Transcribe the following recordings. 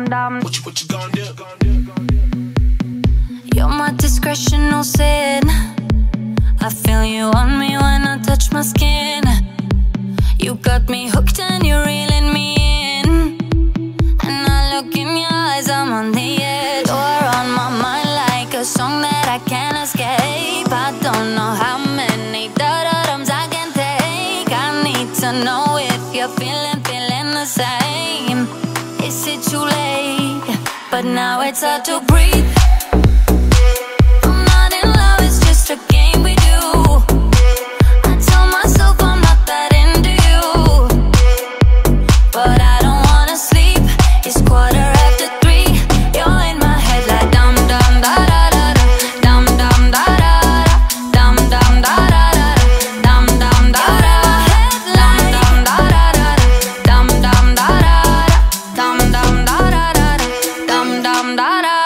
dum. What you gonna do? You're my discretion, no sin. I feel you on me when I touch my skin. You got me hooked and you're reeling me in. And I look in your eyes, I'm on the edge. You're on my mind like a song that I can't escape. I don't know how many da-da-dums I can take. I need to know if you're feeling the same. Is it too late? But now it's hard to breathe. I'm not in love, it's just a game we do. I tell myself I'm not that into you, but I don't wanna sleep. It's 3:15. You're in my head like dum dum da da da da, dum dum da da da, dum dum da da da, dum dum da da, dum dum da da da, dum dum da da, dum dum da da da, dum dum da da.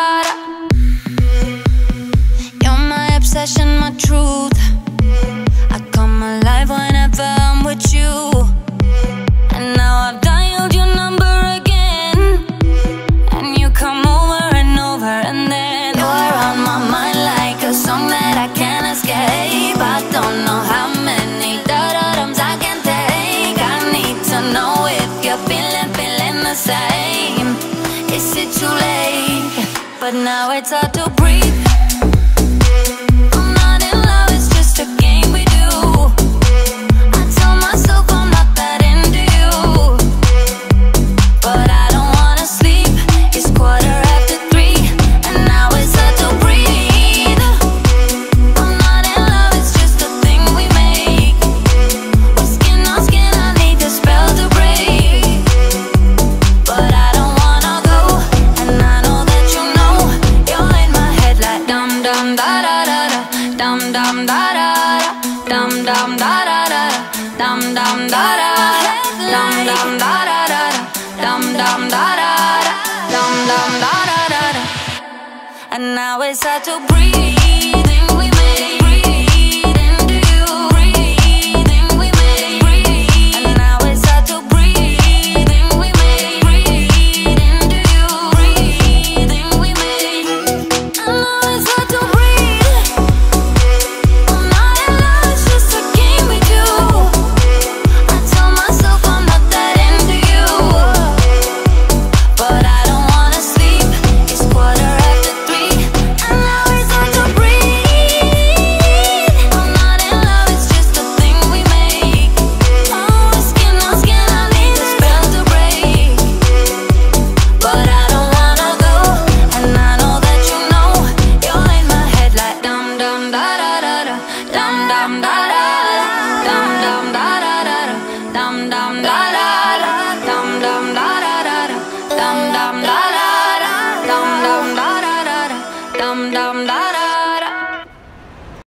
You're my obsession, my truth. I come alive whenever I'm with you. And now I've dialed your number again, and you come over and over, and then you're on my mind like a song that I can't escape. I don't know how many da-da-dums I can take. I need to know if you're feeling the same. Is it too late? But now it's hard to breathe. I'm not in love, it's just a game we do. I tell myself I'm not that into you, but I don't wanna sleep. It's 3:15, and now it's hard to breathe. I'm not in love, it's just a thing we make. We're skin on skin, I need the spell to break. But I don't wanna go, and I know that you know. You're in my head like dum dum da da da da, dum dum da da da, dum dum da da da, dum dum da da, dum dum da da da, dum dum da da, dum dum da da da. And now it's hard to breathe. We make breathe into you. Breathing we make breathe. And now it's hard to breathe. We make breathe into you. Breathing we make. And now it's hard to breathe. I'm not in love, it's just a game we do. I tell myself I'm not that into you, but I don't wanna sleep. It's 3:15, and now it's hard to breathe. I'm not in love, it's just a thing we make. Oh, skin on skin, I need the spell to break. But I don't wanna go, and I know that you know. You're in my head like dum dum da da da da, dum dum da da.